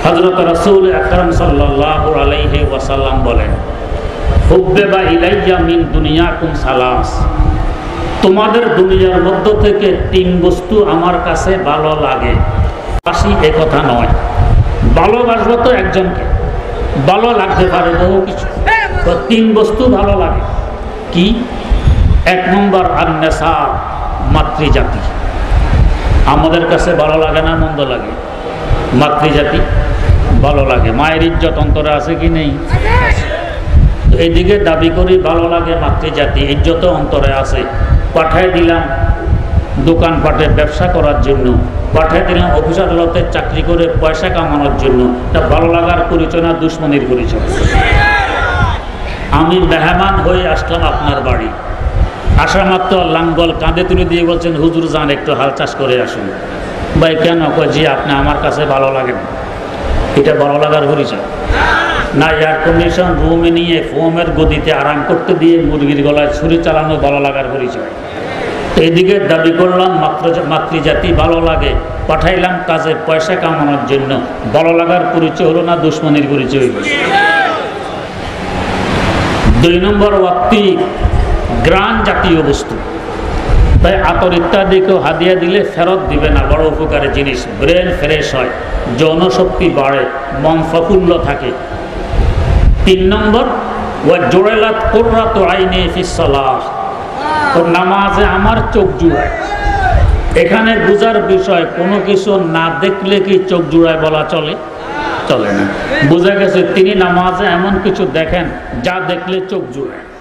হযরত রাসূল আকরাম সাল্লাল্লাহু আলাইহি ওয়াসাল্লাম বলেন, হুব্বিবা ইলাইয়া মিন দুনিয়াকুম সালাস, তোমাদের দুনিয়ার মধ্য থেকে তিন বস্তু আমার কাছে ভালো লাগে। বাসি এ কথা নয়, ভালোবাসবো তো একজনকে, ভালো লাগতে পারে বহু কিছু, তো তিন বস্তু ভালো লাগে। কি? এক নম্বর আন-নিসা, মাতৃজাতি। আমাদের কাছে ভালো লাগে না মন্দ লাগে? মাতৃজাতি ভালো লাগে। মায়ের ইজ্জত অন্তরে আছে কি নেই? তো এইদিকে দাবি করি ভালো লাগে মাতৃজাতি, ইজ্জত অন্তরে আছে। পাঠায় দিলাম দোকানপাটে ব্যবসা করার জন্য, পাঠায় দিলাম অফিস আদালতে চাকরি করে পয়সা কামানোর জন্য। এটা ভালো লাগার পরিচয় না দুশ্মনির পরিচয়? আমি মেহমান হয়ে আসলাম আপনার বাড়ি, আসা মাত্র লাঙ্গল কাঁধে তুলে দিয়ে বলছেন, হুজুর যান একটু হাল চাষ করে আসুন। ভাই কেন? কয় জি আপনি আমার কাছে ভালো লাগেন। এটা ভালো লাগার পরিচয় না? এয়ার কন্ডিশন রুমে নিয়ে ফোমের গদিতে আরাম করতে দিয়ে মুরগির গলায় ছুরি চালানো ভালো লাগার পরিচয়? এইদিকে দাবি করলাম মাতৃজাতি ভালো লাগে, পাঠাইলাম কাজে পয়সা কামানোর জন্য, ভালো লাগার পরিচয় হলো না দুশ্মনির পরিচয়? দুই নম্বর ওয়াক্তি, গ্রান জাতীয় বস্তু। তাই আতর ইত্যাদিকেও হাদিয়া দিলে ফেরত দিবে না, বড় উপকারের জিনিস। ব্রেন ফ্রেশ হয়, যৌনশক্তি বাড়ে, মন প্রফুল্ল থাকে। তিন নম্বর ওয়া জুরালাত কুররাতু আইনি ফিস সালাহ, তো নামাজে আমার চোখ জুড়ায়। এখানে বুঝার বিষয়, কোনো কিছু না দেখলে কি চোখ জুড়ায় বলা চলে? চলে না। বোঝা গেছে তিনি নামাজে এমন কিছু দেখেন যা দেখলে চোখ জুড়ায়।